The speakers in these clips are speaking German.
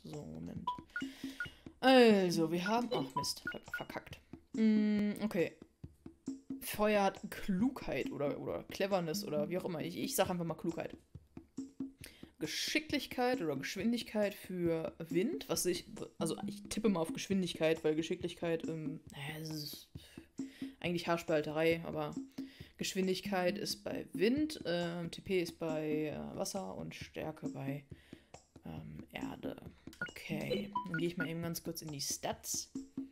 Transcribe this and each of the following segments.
So, Moment. Also, wir haben... Ach, Mist. Verkackt. Okay. Feuer hat Klugheit oder Cleverness oder wie auch immer. Ich sag einfach mal Klugheit. Geschicklichkeit oder Geschwindigkeit für Wind, was ich... Also, ich tippe mal auf Geschwindigkeit, weil Geschicklichkeit... naja, es ist eigentlich Haarspalterei, aber... Geschwindigkeit ist bei Wind, TP ist bei Wasser und Stärke bei Erde. Okay, dann gehe ich mal eben ganz kurz in die Stats.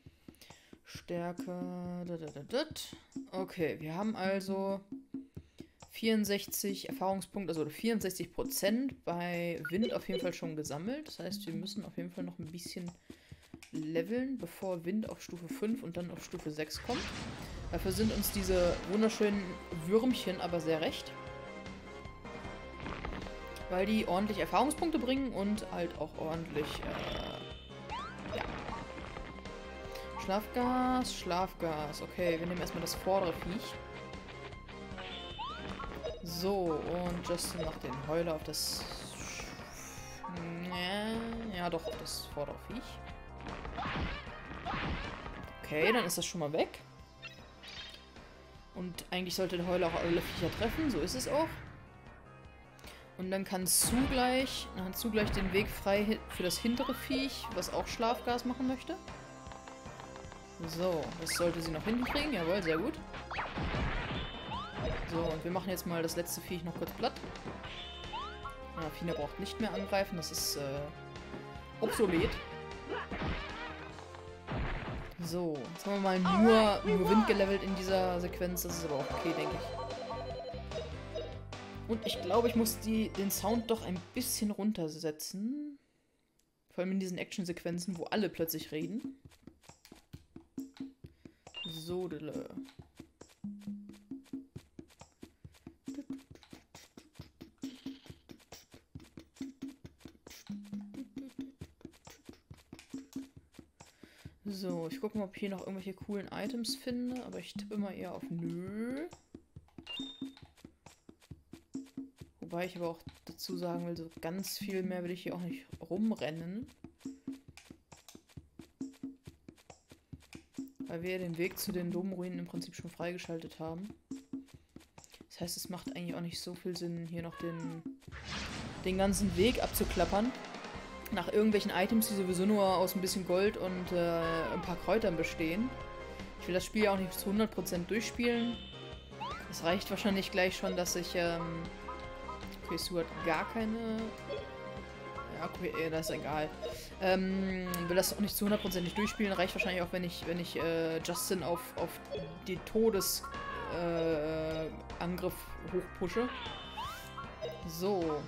Stärke. Okay, wir haben also 64 Erfahrungspunkte, also 64% bei Wind auf jeden Fall schon gesammelt. Das heißt, wir müssen auf jeden Fall noch ein bisschen leveln, bevor Wind auf Stufe 5 und dann auf Stufe 6 kommt. Dafür sind uns diese wunderschönen Würmchen aber sehr recht. Weil die ordentlich Erfahrungspunkte bringen und halt auch ordentlich, ja. Schlafgas. Okay, wir nehmen erstmal das vordere Viech. So, und Justin macht den Heuler auf das... Ja, doch, auf das vordere Viech. Okay, dann ist das schon mal weg. Und eigentlich sollte der Heuler auch alle Viecher treffen, so ist es auch. Und dann kann zugleich den Weg frei für das hintere Viech, was auch Schlafgas machen möchte. So, das sollte sie noch hinkriegen, jawohl, sehr gut. So, und wir machen jetzt mal das letzte Viech noch kurz platt. Ja, Fina braucht nicht mehr angreifen, das ist obsolet. So, jetzt haben wir mal nur Wind gelevelt in dieser Sequenz. Das ist aber auch okay, denke ich. Und ich glaube, ich muss den Sound doch ein bisschen runtersetzen. Vor allem in diesen Action-Sequenzen, wo alle plötzlich reden. So, dille. So, ich gucke mal, ob ich hier noch irgendwelche coolen Items finde, aber ich tippe mal eher auf Nö. Wobei ich aber auch dazu sagen will, so ganz viel mehr will ich hier auch nicht rumrennen. Weil wir ja den Weg zu den Domruinen im Prinzip schon freigeschaltet haben. Das heißt, es macht eigentlich auch nicht so viel Sinn, hier noch den ganzen Weg abzuklappern. Nach irgendwelchen Items, die sowieso nur aus ein bisschen Gold und ein paar Kräutern bestehen. Ich will das Spiel ja auch nicht zu 100% durchspielen. Es reicht wahrscheinlich gleich schon, dass ich, okay, Sue hat gar keine... Ja, okay, das ist egal. Will das auch nicht zu 100% nicht durchspielen. Reicht wahrscheinlich auch, wenn ich Justin auf die Todesangriff hochpushe. So.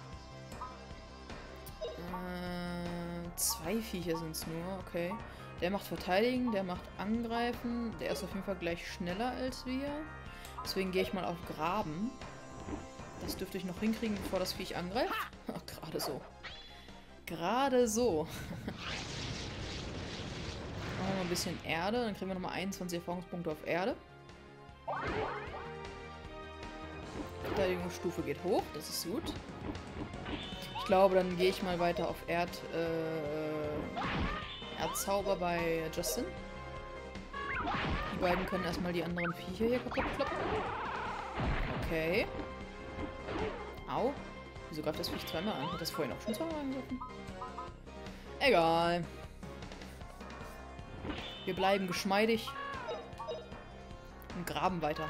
2 Viecher sind es nur, okay. Der macht Verteidigen, der macht Angreifen. Der ist auf jeden Fall gleich schneller als wir. Deswegen gehe ich mal auf Graben. Das dürfte ich noch hinkriegen, bevor das Viech angreift. Ach, gerade so. Gerade so. Machen wir mal ein bisschen Erde. Dann kriegen wir nochmal 21 Erfahrungspunkte auf Erde. Verteidigungsstufe geht hoch, das ist gut. Ich glaube, dann gehe ich mal weiter auf Erdzauber bei Justin. Die beiden können erstmal die anderen Viecher hier kaputt kloppen. Okay. Au. Wieso greift das Viech zweimal an? Hat das vorhin auch schon zweimal angegriffen? Egal. Wir bleiben geschmeidig und graben weiter.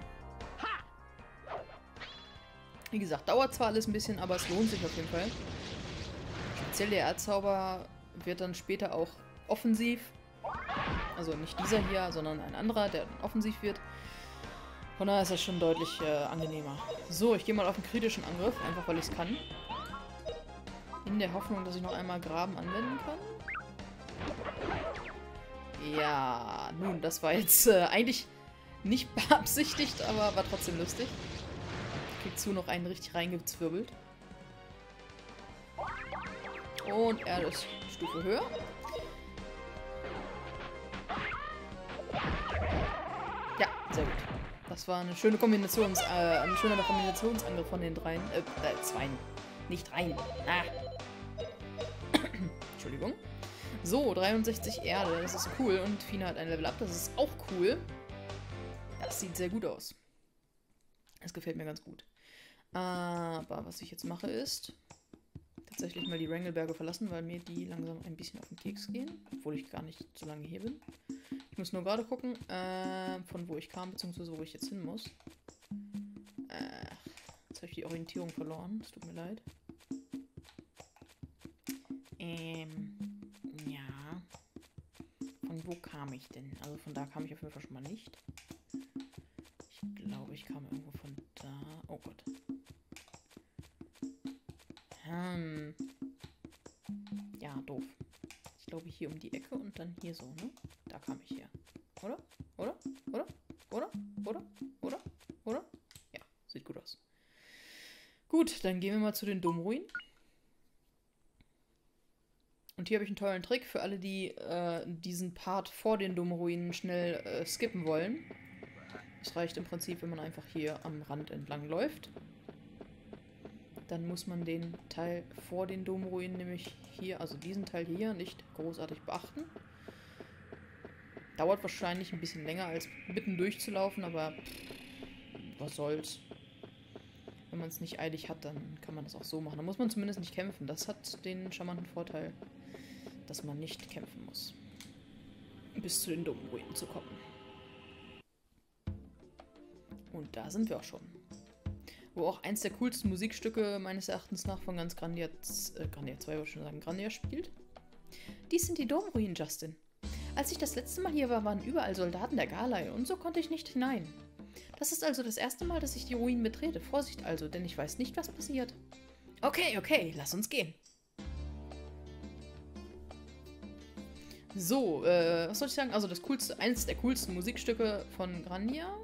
Wie gesagt, dauert zwar alles ein bisschen, aber es lohnt sich auf jeden Fall. Speziell der Erdzauber wird dann später auch offensiv. Also nicht dieser hier, sondern ein anderer, der dann offensiv wird. Von daher ist das schon deutlich angenehmer. So, ich gehe mal auf den kritischen Angriff, einfach weil ich es kann. In der Hoffnung, dass ich noch einmal Graben anwenden kann. Ja, nun, das war jetzt eigentlich nicht beabsichtigt, aber war trotzdem lustig. Kriegt zu noch einen richtig reingezwirbelt. Und er ist Stufe höher. Ja, sehr gut. Das war eine schöne ein schöner Kombinationsangriff von den dreien. Zweien. Nicht dreien. Ah. Entschuldigung. So, 63 Erde, das ist cool. Und Fina hat ein Level Up, das ist auch cool. Das sieht sehr gut aus. Das gefällt mir ganz gut. Aber was ich jetzt mache ist tatsächlich mal die Wrangelberge verlassen, weil mir die langsam ein bisschen auf den Keks gehen. Obwohl ich gar nicht so lange hier bin. Ich muss nur gerade gucken, von wo ich kam, beziehungsweise wo ich jetzt hin muss. Jetzt habe ich die Orientierung verloren. Es tut mir leid. Ja. Von wo kam ich denn? Also von da kam ich auf jeden Fall schon mal nicht. Ich glaube, ich kam irgendwo von da. Oh Gott. Ja, doof. Ich glaube hier um die Ecke und dann hier so, ne? Da kam ich her. Oder? Oder? Oder? Oder? Oder? Oder? Oder? Ja, sieht gut aus. Gut, dann gehen wir mal zu den Domruinen. Und hier habe ich einen tollen Trick für alle, die diesen Part vor den Domruinen schnell skippen wollen. Es reicht im Prinzip, wenn man einfach hier am Rand entlang läuft. Dann muss man den Teil vor den Domruinen, nämlich hier, also diesen Teil hier, nicht großartig beachten. Dauert wahrscheinlich ein bisschen länger, als mitten durchzulaufen, aber was soll's. Wenn man es nicht eilig hat, dann kann man das auch so machen. Da muss man zumindest nicht kämpfen. Das hat den charmanten Vorteil, dass man nicht kämpfen muss, bis zu den Domruinen zu kommen. Und da sind wir auch schon. Wo auch eins der coolsten Musikstücke meines Erachtens nach von ganz Grandia 2, wollte ich schon sagen, Grandia spielt. Dies sind die Domruinen, Justin. Als ich das letzte Mal hier war, waren überall Soldaten der Galai und so konnte ich nicht hinein. Das ist also das erste Mal, dass ich die Ruinen betrete. Vorsicht also, denn ich weiß nicht, was passiert. Okay, okay, lass uns gehen. So, was soll ich sagen? Also das coolste, eins der coolsten Musikstücke von Grandia.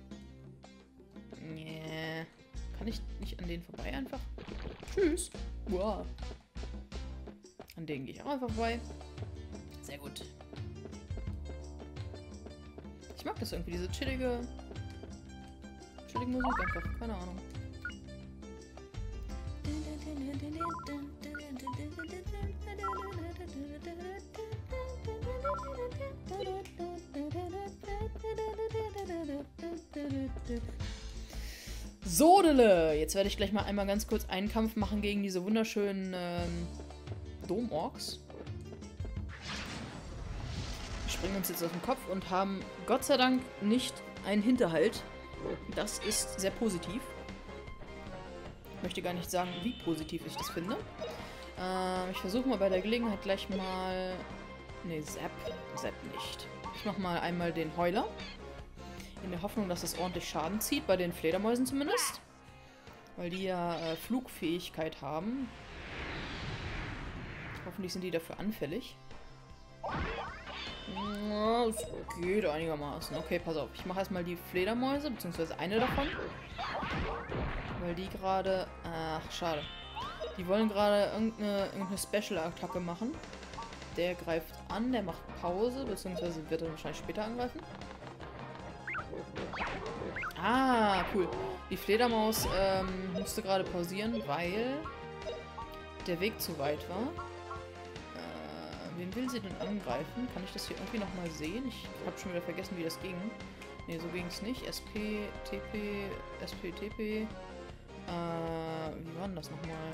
Nee. Kann ich nicht an denen vorbei einfach? Tschüss. Wow. An denen gehe ich auch einfach vorbei. Sehr gut. Ich mag das irgendwie, diese chillige Musik einfach. Keine Ahnung. Sodele! Jetzt werde ich gleich mal einmal ganz kurz einen Kampf machen gegen diese wunderschönen Dom-Orks. Wir springen uns jetzt auf den Kopf und haben Gott sei Dank nicht einen Hinterhalt. Das ist sehr positiv. Ich möchte gar nicht sagen, wie positiv ich das finde. Ich versuche mal bei der Gelegenheit gleich mal... Ne, Zapp nicht. Ich mache mal einmal den Heuler. In der Hoffnung, dass es ordentlich Schaden zieht, bei den Fledermäusen zumindest. Weil die ja Flugfähigkeit haben. Hoffentlich sind die dafür anfällig. Ja, es geht einigermaßen. Okay, pass auf. Ich mache erstmal die Fledermäuse, beziehungsweise eine davon. Weil die gerade... Ach, schade. Die wollen gerade irgendeine Special-Attacke machen. Der greift an, der macht Pause, beziehungsweise wird er wahrscheinlich später angreifen. Ah, cool. Die Fledermaus musste gerade pausieren, weil der Weg zu weit war. Wen will sie denn angreifen? Kann ich das hier irgendwie nochmal sehen? Ich habe schon wieder vergessen, wie das ging. Ne, so ging es nicht. SP, TP, SP, TP. Wie war denn das nochmal?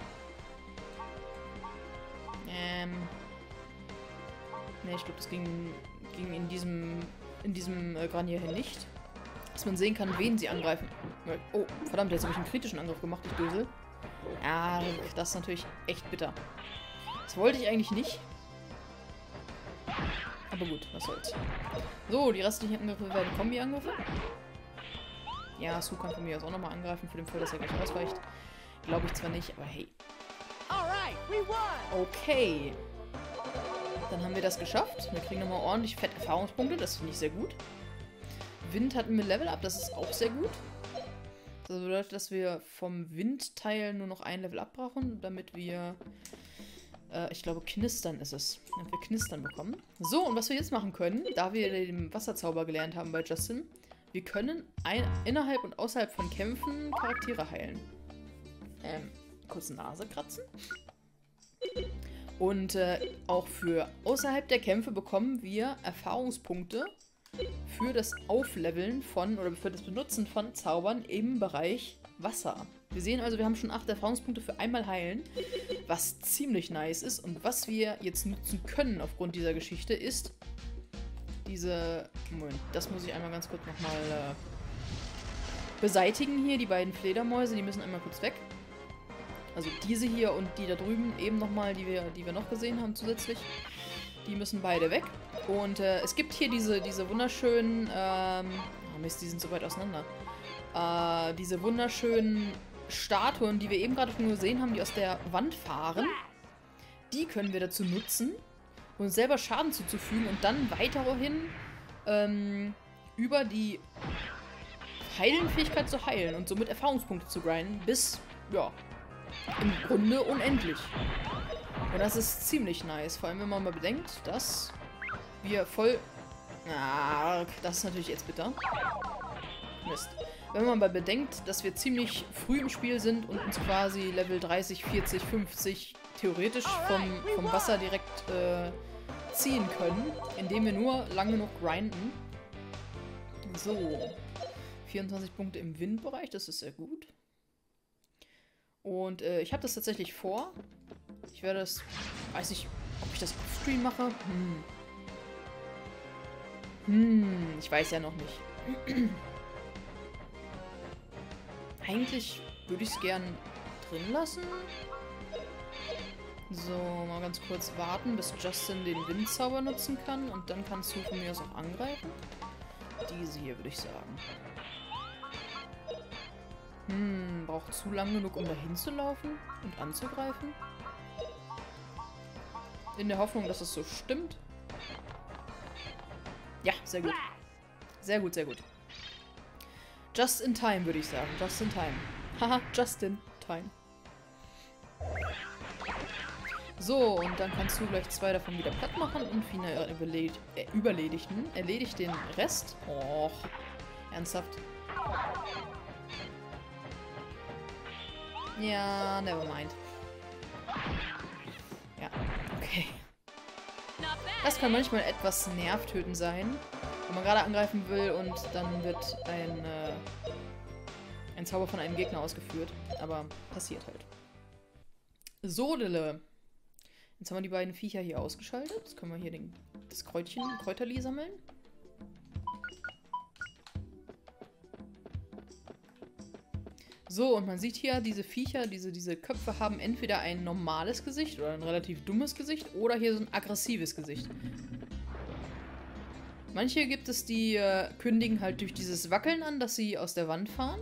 Ne, ich glaube, das ging in diesem Granier hier nicht. Dass man sehen kann, wen sie angreifen. Oh, verdammt, jetzt habe ich einen kritischen Angriff gemacht, ich Dösel. Ja, das ist natürlich echt bitter. Das wollte ich eigentlich nicht. Aber gut, was soll's. So, die restlichen Angriffe werden Kombi-Angriffe. Ja, Su kann von mir aus auch nochmal angreifen, für den Fall, dass er gleich ausweicht. Glaube ich zwar nicht, aber hey. Okay. Dann haben wir das geschafft. Wir kriegen nochmal ordentlich fett Erfahrungspunkte, das finde ich sehr gut. Wind hatten wir Level Up, das ist auch sehr gut. Das bedeutet, dass wir vom Windteil nur noch ein Level abbrauchen, damit wir, ich glaube, Knistern ist es. Damit wir Knistern bekommen. So, und was wir jetzt machen können, da wir den Wasserzauber gelernt haben bei Justin, wir können innerhalb und außerhalb von Kämpfen Charaktere heilen. Kurz Nase kratzen. Und auch für außerhalb der Kämpfe bekommen wir Erfahrungspunkte für das Aufleveln von, oder für das Benutzen von Zaubern im Bereich Wasser. Wir sehen also, wir haben schon 8 Erfahrungspunkte für einmal heilen, was ziemlich nice ist. Und was wir jetzt nutzen können aufgrund dieser Geschichte ist diese... Moment, das muss ich einmal ganz kurz nochmal beseitigen hier. Die beiden Fledermäuse, die müssen einmal kurz weg. Also diese hier und die da drüben eben nochmal, die wir noch gesehen haben zusätzlich. Die müssen beide weg. Und es gibt hier diese wunderschönen... oh Mist, die sind so weit auseinander. Diese wunderschönen Statuen, die wir eben gerade schon gesehen haben, die aus der Wand fahren. Die können wir dazu nutzen, uns selber Schaden zuzufügen und dann weiterhin über die Heilenfähigkeit zu heilen und somit Erfahrungspunkte zu grinden, bis, ja, im Grunde unendlich. Und das ist ziemlich nice, vor allem wenn man mal bedenkt, dass wir voll... Ah, das ist natürlich jetzt bitter. Mist. Wenn man mal bedenkt, dass wir ziemlich früh im Spiel sind und uns quasi Level 30, 40, 50 theoretisch vom Wasser direkt ziehen können, indem wir nur lang genug grinden. So. 24 Punkte im Windbereich, das ist sehr gut. Und ich habe das tatsächlich vor. Ich werde das... Weiß nicht, ob ich das offstream mache. Ich weiß ja noch nicht. Eigentlich würde ich es gern drin lassen. So, mal ganz kurz warten, bis Justin den Windzauber nutzen kann. Und dann kannst du von mir aus auch angreifen. Diese hier, würde ich sagen. Braucht zu lang genug, um dahin zu laufen und anzugreifen. In der Hoffnung, dass es so stimmt. Ja, sehr gut. Sehr gut, sehr gut. Just in time, würde ich sagen. Just in time. Haha, just in time. So, und dann kannst du gleich 2 davon wieder platt machen und Fina erledigt den Rest. Och, ernsthaft. Ja, never mind. Ja, okay. Das kann manchmal etwas nervtötend sein, wenn man gerade angreifen will und dann wird ein Zauber von einem Gegner ausgeführt. Aber passiert halt. So, Dille. Jetzt haben wir die beiden Viecher hier ausgeschaltet. Jetzt können wir hier das Kräuterli sammeln. So, und man sieht hier, diese Viecher, diese Köpfe haben entweder ein normales Gesicht oder ein relativ dummes Gesicht oder hier so ein aggressives Gesicht. Manche gibt es, die kündigen halt durch dieses Wackeln an, dass sie aus der Wand fahren.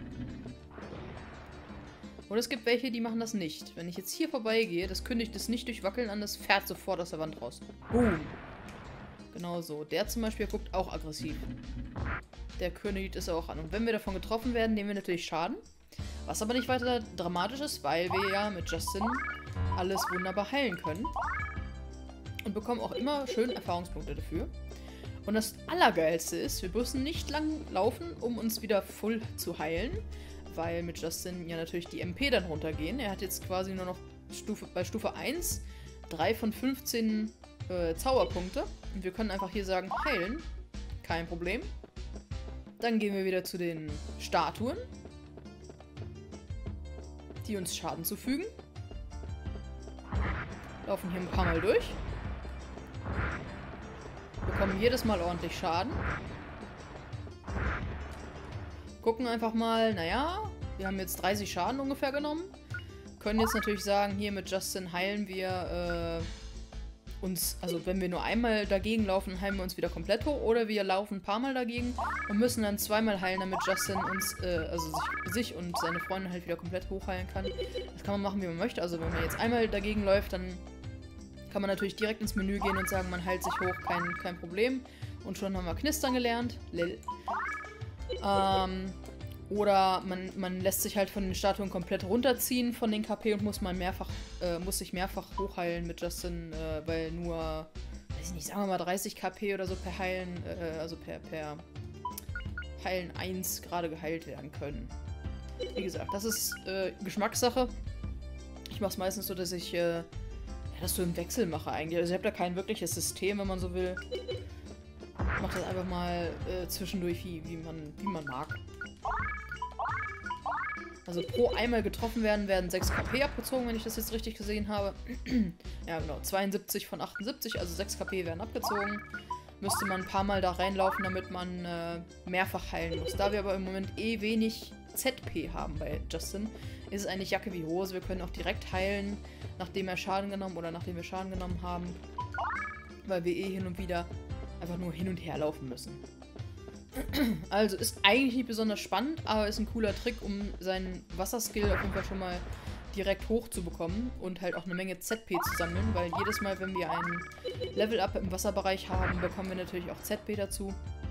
Oder es gibt welche, die machen das nicht. Wenn ich jetzt hier vorbeigehe, das kündigt es nicht durch Wackeln an, das fährt sofort aus der Wand raus. Boom. Genau so. Der zum Beispiel guckt auch aggressiv. Der kündigt es auch an. Und wenn wir davon getroffen werden, nehmen wir natürlich Schaden. Was aber nicht weiter dramatisch ist, weil wir ja mit Justin alles wunderbar heilen können. Und bekommen auch immer schön Erfahrungspunkte dafür. Und das Allergeilste ist, wir müssen nicht lang laufen, um uns wieder voll zu heilen. Weil mit Justin ja natürlich die MP dann runtergehen. Er hat jetzt quasi nur noch bei Stufe 1 3 von 15 Zauberpunkte. Und wir können einfach hier sagen, heilen. Kein Problem. Dann gehen wir wieder zu den Statuen, die uns Schaden zufügen. Laufen hier ein paar Mal durch. Bekommen jedes Mal ordentlich Schaden. Gucken einfach mal, naja, wir haben jetzt 30 Schaden ungefähr genommen. Können jetzt natürlich sagen, hier mit Justin heilen wir uns, also wenn wir nur einmal dagegen laufen, heilen wir uns wieder komplett hoch. Oder wir laufen ein paar Mal dagegen und müssen dann zweimal heilen, damit Justin uns, sich und seine Freundin halt wieder komplett hochheilen kann. Das kann man machen, wie man möchte. Also wenn man jetzt einmal dagegen läuft, dann kann man natürlich direkt ins Menü gehen und sagen, man heilt sich hoch, kein Problem. Und schon haben wir Knistern gelernt. Lel. Oder man lässt sich halt von den Statuen komplett runterziehen von den KP und muss sich mehrfach hochheilen mit Justin, weil nur, weiß ich nicht, sagen wir mal 30 KP oder so per Heilen, also per Heilen 1 gerade geheilt werden können. Wie gesagt, das ist Geschmackssache. Ich mache es meistens so, dass ich das so im Wechsel mache eigentlich. Also ich habe da kein wirkliches System, wenn man so will. Ich mache das einfach mal zwischendurch, wie man mag. Also pro einmal getroffen werden 6 KP abgezogen, wenn ich das jetzt richtig gesehen habe. Ja, genau. 72 von 78, also 6 KP werden abgezogen. Müsste man ein paar Mal da reinlaufen, damit man mehrfach heilen muss. Da wir aber im Moment eh wenig ZP haben bei Justin, ist es eigentlich Jacke wie Hose. Wir können auch direkt heilen, nachdem wir Schaden genommen haben. Weil wir eh hin und wieder einfach nur hin und her laufen müssen. Also ist eigentlich nicht besonders spannend, aber ist ein cooler Trick, um seinen Wasserskill auf jeden Fall schon mal direkt hoch zu bekommen und halt auch eine Menge ZP zu sammeln, weil jedes Mal, wenn wir ein Level-Up im Wasserbereich haben, bekommen wir natürlich auch ZP dazu.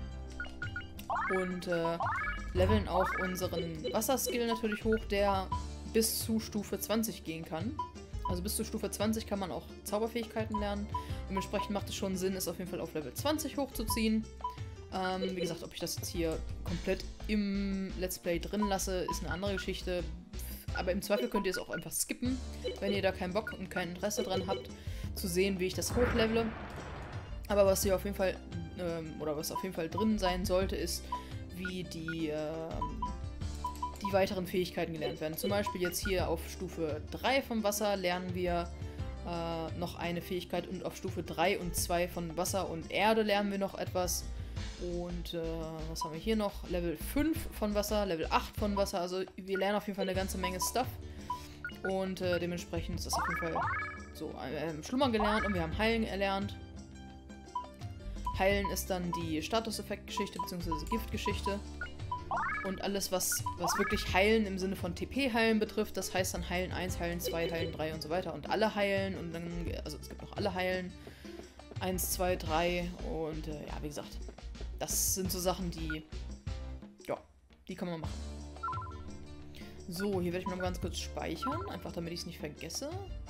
Und leveln auch unseren Wasserskill natürlich hoch, der bis zu Stufe 20 gehen kann. Also bis zu Stufe 20 kann man auch Zauberfähigkeiten lernen. Dementsprechend macht es schon Sinn, es auf jeden Fall auf Level 20 hochzuziehen. Wie gesagt, ob ich das jetzt hier komplett im Let's Play drin lasse, ist eine andere Geschichte. Aber im Zweifel könnt ihr es auch einfach skippen, wenn ihr da keinen Bock und kein Interesse dran habt, zu sehen, wie ich das hochlevele. Aber was hier auf jeden Fall, was auf jeden Fall drin sein sollte, ist, wie die weiteren Fähigkeiten gelernt werden. Zum Beispiel jetzt hier auf Stufe 3 vom Wasser lernen wir noch eine Fähigkeit und auf Stufe 3 und 2 von Wasser und Erde lernen wir noch etwas. Und was haben wir hier noch? Level 5 von Wasser, Level 8 von Wasser. Also wir lernen auf jeden Fall eine ganze Menge Stuff. Und dementsprechend ist das auf jeden Fall so. Wir haben Schlummern gelernt und wir haben Heilen erlernt. Heilen ist dann die Statuseffekt-Geschichte bzw. Giftgeschichte. Und alles, was wirklich Heilen im Sinne von TP-Heilen betrifft, das heißt dann Heilen 1, Heilen 2, Heilen 3 und so weiter. Und alle Heilen und dann, also es gibt noch alle Heilen. 1, 2, 3 und ja, wie gesagt, das sind so Sachen, die kann man machen. So, hier werde ich mal ganz kurz speichern, einfach damit ich es nicht vergesse.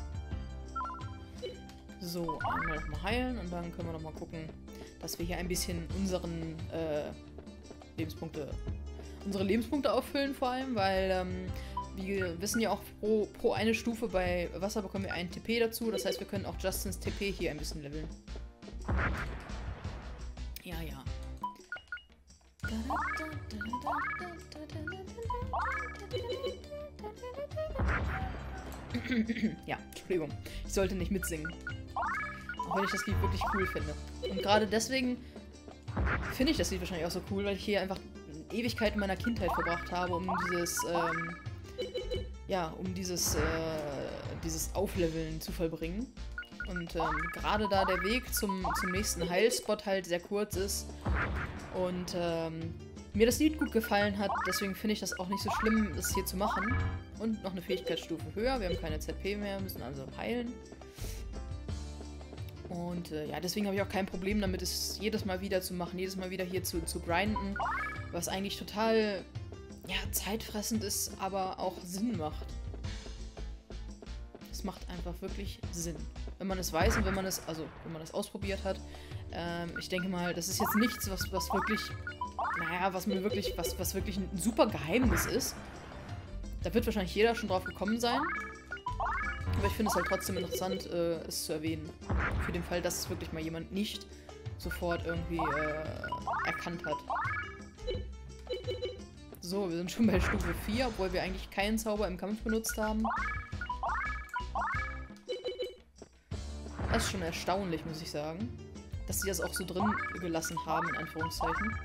So, einmal nochmal heilen und dann können wir nochmal gucken, dass wir hier ein bisschen unsere Lebenspunkte auffüllen vor allem, weil wir wissen ja auch, pro eine Stufe bei Wasser bekommen wir einen TP dazu. Das heißt, wir können auch Justins TP hier ein bisschen leveln. Ja, ja. Ja, Entschuldigung. Ich sollte nicht mitsingen. Auch wenn ich das Lied wirklich cool finde. Und gerade deswegen finde ich das Lied wahrscheinlich auch so cool, weil ich hier einfach Ewigkeiten meiner Kindheit verbracht habe, um dieses Aufleveln zu vollbringen. Und gerade da der Weg zum nächsten Heilspot halt sehr kurz ist und mir das Lied gut gefallen hat, deswegen finde ich das auch nicht so schlimm, das hier zu machen. Und noch eine Fähigkeitsstufe höher, wir haben keine ZP mehr, müssen also heilen. Und ja, deswegen habe ich auch kein Problem damit, es jedes Mal wieder zu machen, jedes Mal wieder hier zu grinden, was eigentlich total, ja, zeitfressend ist, aber auch Sinn macht. Es macht einfach wirklich Sinn. Wenn man es weiß und wenn man es ausprobiert hat. Ich denke mal, das ist jetzt nichts, was wirklich, naja, was wirklich ein super Geheimnis ist. Da wird wahrscheinlich jeder schon drauf gekommen sein. Aber ich finde es halt trotzdem interessant, es zu erwähnen. Für den Fall, dass es wirklich mal jemand nicht sofort irgendwie erkannt hat. So, wir sind schon bei Stufe 4, obwohl wir eigentlich keinen Zauber im Kampf benutzt haben. Das ist schon erstaunlich, muss ich sagen. Dass sie das auch so drin gelassen haben, in Anführungszeichen.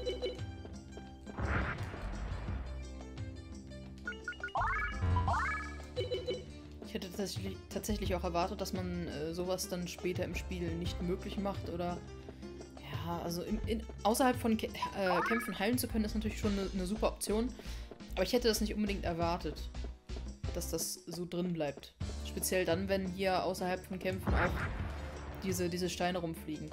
Ich hätte tatsächlich auch erwartet, dass man sowas dann später im Spiel nicht möglich macht oder... Ja, also außerhalb von Kämpfen heilen zu können, ist natürlich schon eine super Option. Aber ich hätte das nicht unbedingt erwartet, dass das so drin bleibt. Speziell dann, wenn hier außerhalb von Kämpfen auch diese Steine rumfliegen.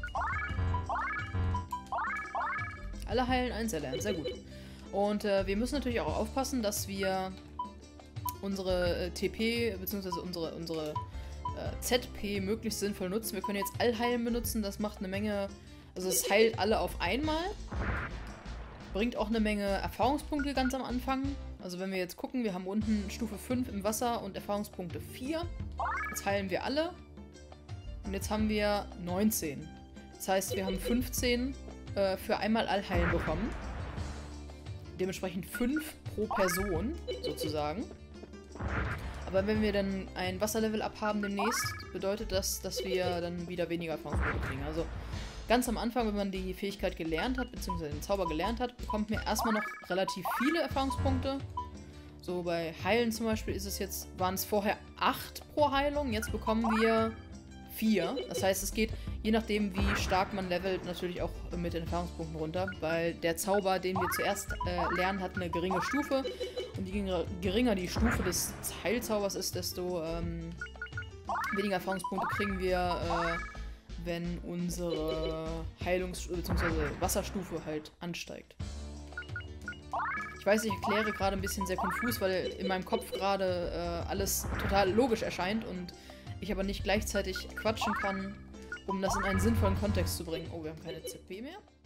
Alle heilen, 1 erlernen, sehr gut. Und wir müssen natürlich auch aufpassen, dass wir unsere TP bzw. unsere ZP möglichst sinnvoll nutzen. Wir können jetzt Allheilen benutzen, das macht eine Menge, also es heilt alle auf einmal. Bringt auch eine Menge Erfahrungspunkte ganz am Anfang. Also wenn wir jetzt gucken, wir haben unten Stufe 5 im Wasser und Erfahrungspunkte 4. Jetzt heilen wir alle. Und jetzt haben wir 19. Das heißt, wir haben 15 für einmal Allheilen bekommen. Dementsprechend 5 pro Person, sozusagen. Aber wenn wir dann ein Wasserlevel abhaben demnächst, bedeutet das, dass wir dann wieder weniger Erfahrungspunkte kriegen. Also ganz am Anfang, wenn man die Fähigkeit gelernt hat, beziehungsweise den Zauber gelernt hat, bekommt man erstmal noch relativ viele Erfahrungspunkte. So bei Heilen zum Beispiel waren es vorher 8 pro Heilung, jetzt bekommen wir 4. Das heißt, es geht, je nachdem wie stark man levelt, natürlich auch mit den Erfahrungspunkten runter, weil der Zauber, den wir zuerst lernen, hat eine geringe Stufe. Und je geringer die Stufe des Heilzaubers ist, desto weniger Erfahrungspunkte kriegen wir, wenn unsere bzw. Wasserstufe halt ansteigt. Ich weiß, ich erkläre gerade ein bisschen sehr konfus, weil in meinem Kopf gerade alles total logisch erscheint und ich aber nicht gleichzeitig quatschen kann, um das in einen sinnvollen Kontext zu bringen. Oh, wir haben keine ZP mehr.